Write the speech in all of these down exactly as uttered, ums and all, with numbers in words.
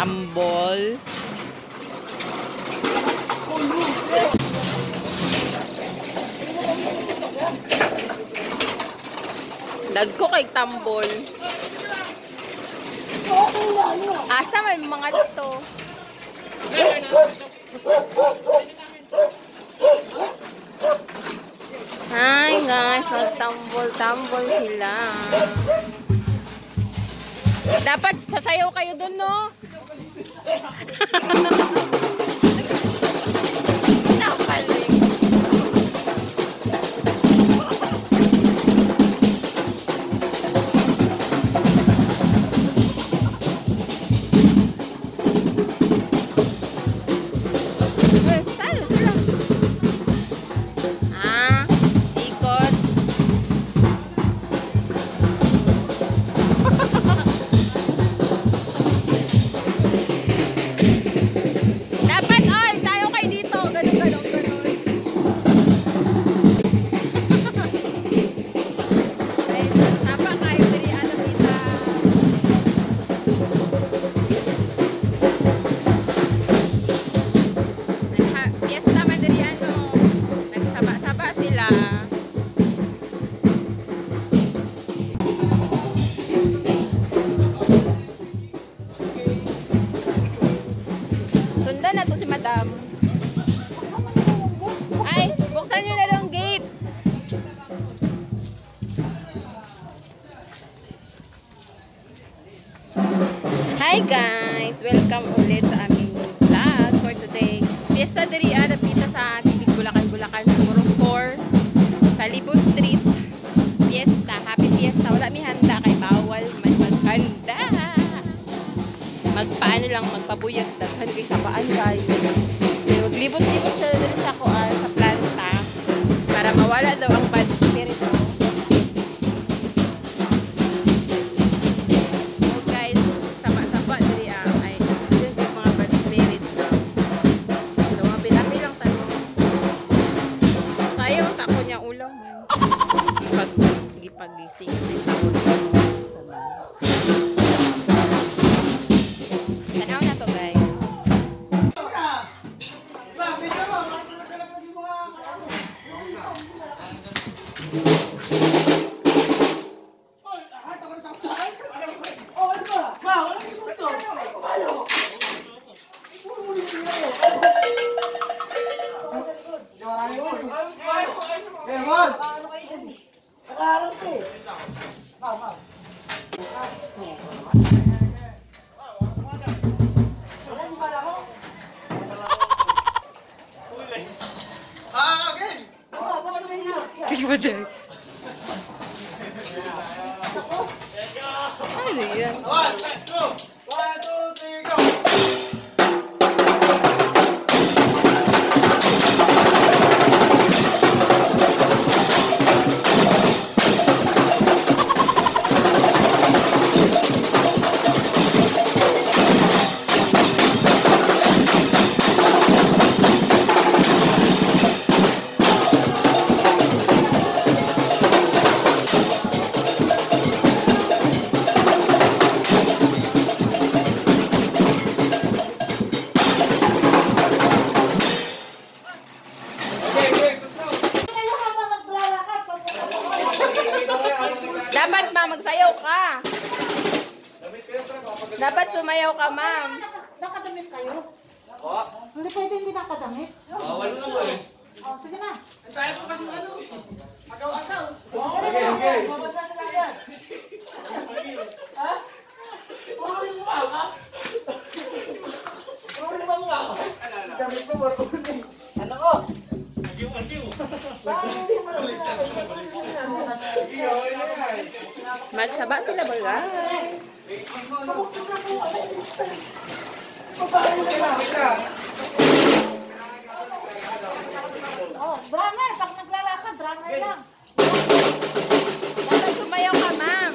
tambol. Dagko kay tambol. Asa may mga dito. Hi guys, magtambol-tambol sila. Dapat sasayaw kayo dun, no? Napaling. Eh, saan sila? Ah, ikot. Dapat, ay, tayo kayo dito. Ganun, ganun, ganun. Ay, sapa kayo diri, ano, kita. Nagha- Fiesta man diri, ano. Nagsaba-saba sila. Sundan na to si madam. Ay, buksan nyo na lang gate. Hi guys! Welcome ulit sa aming vlog for today. Fiesta diri ada pita sa Tibig Bulacan, Bulacan, Siguro four sa Libo Street. Fiesta, happy fiesta. Wala mi handa kay bawal man maghanda. Magpaano lang, magpabuyag daghan kay sabaan kayo. Pero maglibot-libot siya dito sa kuan sa planta para mawala daw ang bad spirit. So guys, saba-saba diri ang ay yun yung mga bad spirit daw. So mapilapi lang tanong. Sayang tako niya ulo man. Gipag gipagising din tako niya. Tanaw na to guys. Sige ba dyan? Ano yan? One, two, one, two, three, go! Dapat ma, magsayaw ka. Dapat sumayaw ka, ma'am. Nakadamit kayo? Oo. Hindi pwede hindi nakadamit. Bawal po eh. Oh, sige na. Tayo po kasi ano. Agaw-agaw. Okay, okay. Babasa na yan. Ha? Puro yung mukha ka. Puro yung mukha ka. Damit mo ba ito? Ano ko? Agiw-agiw. Bakit hindi mo naman Magsaba sila ba, guys? Oh, drummer. Pag naglalakad, drummer lang. Dapat sumayaw ka, ma'am.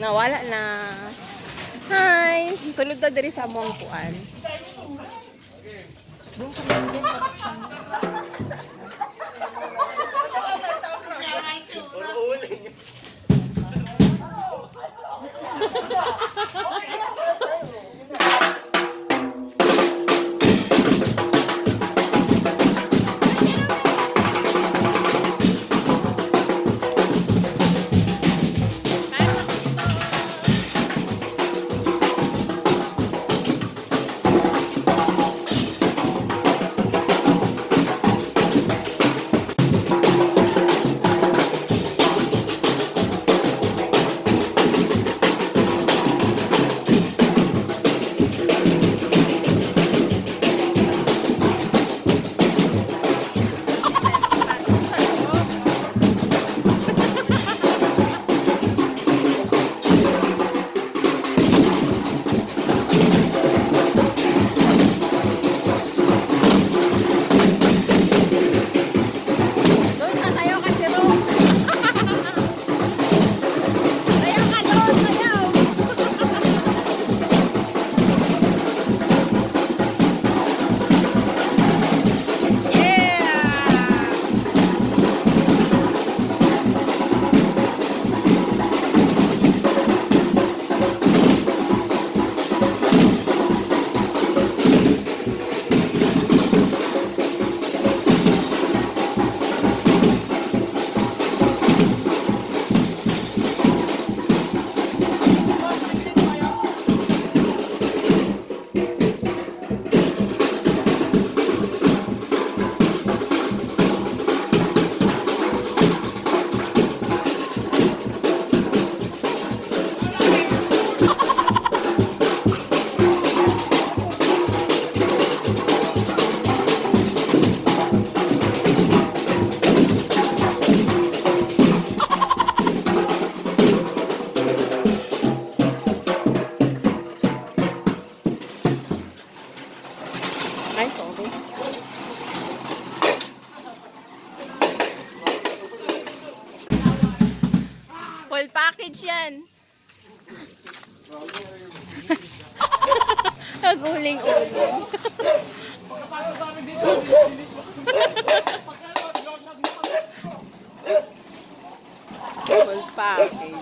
Nawala na. Hi! Sulod na diri sa among kuan. Ay, sorry. Full package yan. Naguling-uling. Full package.